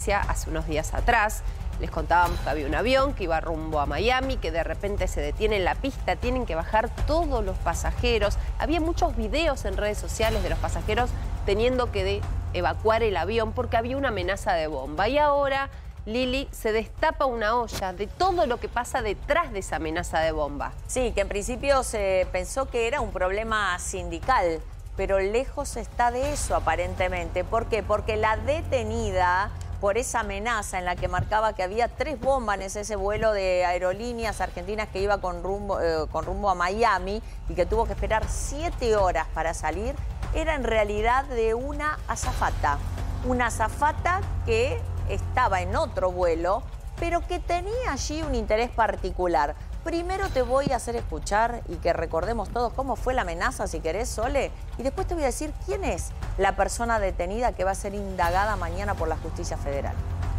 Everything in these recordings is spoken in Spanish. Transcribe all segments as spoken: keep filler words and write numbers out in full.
noticia hace unos días atrás. Les contábamos que había un avión que iba rumbo a Miami, que de repente se detiene en la pista, tienen que bajar todos los pasajeros. Había muchos videos en redes sociales de los pasajeros teniendo que de evacuar el avión porque había una amenaza de bomba. Y ahora, Lili, se destapa una olla de todo lo que pasa detrás de esa amenaza de bomba. Sí, que en principio se pensó que era un problema sindical, pero lejos está de eso aparentemente. ¿Por qué? Porque la detenida por esa amenaza en la que marcaba que había tres bombas en ese vuelo de aerolíneas argentinas que iba con rumbo, eh, con rumbo a Miami y que tuvo que esperar siete horas para salir, era en realidad de una azafata. Una azafata que estaba en otro vuelo, pero que tenía allí un interés particular. Primero te voy a hacer escuchar y que recordemos todos cómo fue la amenaza, si querés, Sole, y después te voy a decir quién es la persona detenida que va a ser indagada mañana por la Justicia Federal.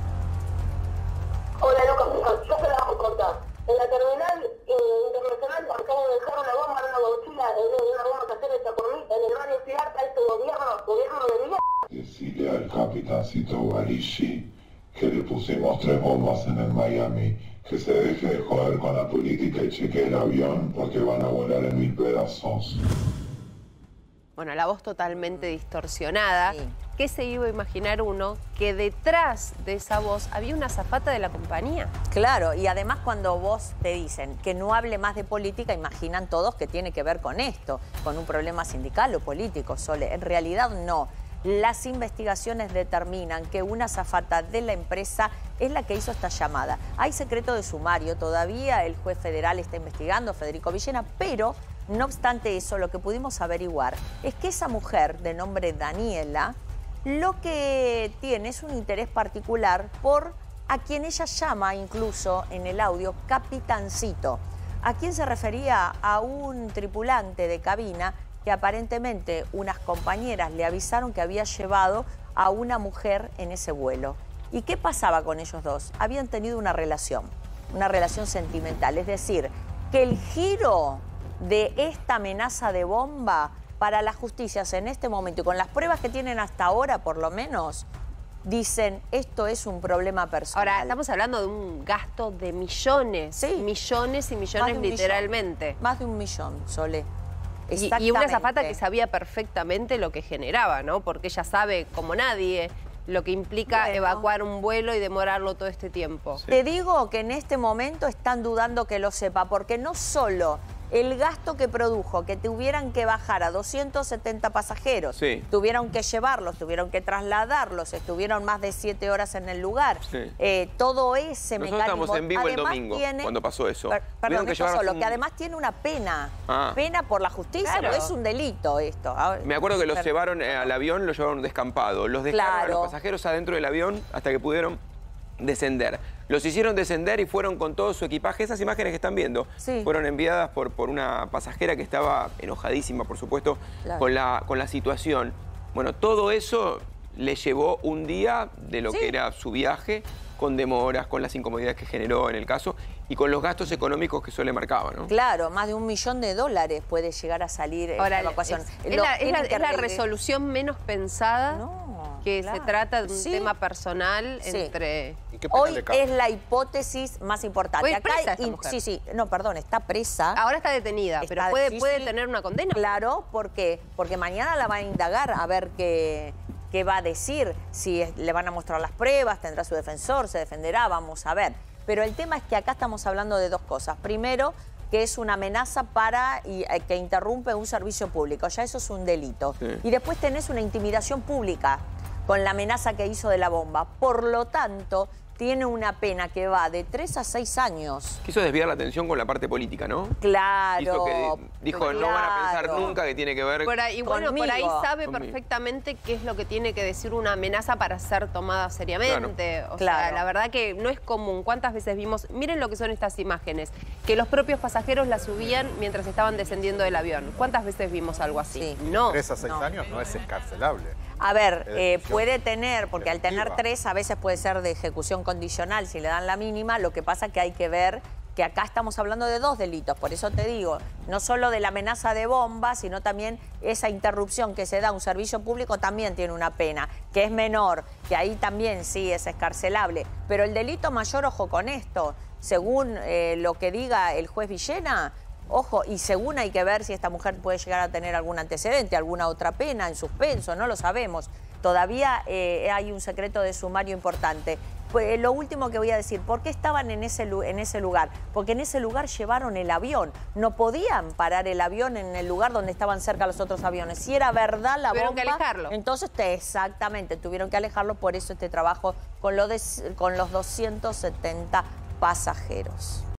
Hola, Lucas, yo te la hago cortar. En la terminal eh, internacional acabo de dejar una bomba en una mochila, en una bomba casera hecha por mí, en el barrio Ciarta, este gobierno, gobierno de Villa. Decirle al capitancito Guarici que le pusimos tres bombas en el Miami, que se deje de joder con la política y chequee el avión porque van a volar en mil pedazos. Bueno, la voz totalmente distorsionada. Sí. ¿Qué se iba a imaginar uno? Que detrás de esa voz había una azafata de la compañía. Claro, y además cuando vos te dicen que no hable más de política, imaginan todos que tiene que ver con esto, con un problema sindical o político, Sole. En realidad no. Las investigaciones determinan que una azafata de la empresa es la que hizo esta llamada. Hay secreto de sumario, todavía el juez federal está investigando, Federico Villena, pero no obstante eso, lo que pudimos averiguar es que esa mujer de nombre Daniela lo que tiene es un interés particular por a quien ella llama incluso en el audio capitancito. ¿A quién se refería? A un tripulante de cabina que aparentemente unas compañeras le avisaron que había llevado a una mujer en ese vuelo. ¿Y qué pasaba con ellos dos? Habían tenido una relación, una relación sentimental. Es decir, que el giro de esta amenaza de bomba para las justicias en este momento, y con las pruebas que tienen hasta ahora por lo menos, dicen esto es un problema personal. Ahora, estamos hablando de un gasto de millones, Sí. millones y millones un literalmente. Millón. Más de un millón, Sole. Y, y una azafata que sabía perfectamente lo que generaba, ¿no? Porque ella sabe, como nadie, lo que implica bueno. evacuar un vuelo y demorarlo todo este tiempo. Sí. Te digo que en este momento están dudando que lo sepa, porque no solo el gasto que produjo, que tuvieran que bajar a doscientos setenta pasajeros, sí. tuvieron que llevarlos, tuvieron que trasladarlos, estuvieron más de siete horas en el lugar. Sí. Eh, todo ese Nosotros mecanismo... estábamos en vivo el además domingo, tiene, cuando pasó eso. Per, perdón, que esto solo, un... que además tiene una pena. Ah. Pena por la justicia, Claro. porque es un delito esto. Me acuerdo que los Pero, llevaron eh, al avión, los llevaron descampado. Los dejaron Claro. a los pasajeros adentro del avión hasta que pudieron descender. Los hicieron descender y fueron con todo su equipaje. Esas imágenes que están viendo Sí. fueron enviadas por, por una pasajera que estaba enojadísima, por supuesto, Claro. con, la, con la situación. Bueno, todo eso le llevó un día de lo Sí. que era su viaje, con demoras, con las incomodidades que generó en el caso y con los gastos económicos que eso le marcaba, ¿no? Claro, más de un millón de dólares puede llegar a salir Ahora, esta evacuación. es, es Lo la, es tienen la- que es la arreglar- resolución menos pensada No, que claro. se trata de un Sí. tema personal Sí. entre... ¿Y qué pena Hoy le cabe? es la hipótesis más importante. Hoy es Acá presa hay- esta mujer. sí, sí, no, perdón, está presa. Ahora está detenida, Está- pero puede, sí, puede sí. tener una condena. Claro, ¿por qué? Porque mañana la van a indagar a ver qué, qué va a decir, si es- le van a mostrar las pruebas, tendrá su defensor, se defenderá, vamos a ver. Pero el tema es que acá estamos hablando de dos cosas. Primero, que es una amenaza para y, eh, que interrumpe un servicio público, ya eso es un delito. Sí. Y después tenés una intimidación pública con la amenaza que hizo de la bomba. Por lo tanto, tiene una pena que va de tres a seis años. Quiso desviar la atención con la parte política, ¿no? Claro. Hizo que dijo, no van a pensar claro. nunca que tiene que ver... Por ahí, bueno, por ahí Conmigo. sabe Conmigo. perfectamente qué es lo que tiene que decir una amenaza para ser tomada seriamente. O sea, Claro. la verdad que no es común. ¿Cuántas veces vimos? Miren lo que son estas imágenes. Que los propios pasajeros las subían mientras estaban descendiendo del avión. ¿Cuántas veces vimos algo así? Sí. No. Tres a seis No. años no es escarcelable. A ver, Es eh, decisión puede tener, porque al tener definitiva. tres a veces puede ser de ejecución condicional si le dan la mínima, lo que pasa que hay que ver que acá estamos hablando de dos delitos, por eso te digo, no solo de la amenaza de bomba, sino también esa interrupción que se da a un servicio público también tiene una pena, que es menor, que ahí también sí es escarcelable. Pero el delito mayor, ojo con esto, según eh, lo que diga el juez Villena, ojo, y según hay que ver si esta mujer puede llegar a tener algún antecedente, alguna otra pena en suspenso, no lo sabemos. Todavía eh, hay un secreto de sumario importante. Pues, lo último que voy a decir, ¿por qué estaban en ese, en ese lugar? Porque en ese lugar llevaron el avión. No podían parar el avión en el lugar donde estaban cerca los otros aviones. Si era verdad la Tuvieron bomba, que alejarlo. entonces te, exactamente, tuvieron que alejarlo. Por eso este trabajo con, lo de, con los doscientos setenta pasajeros.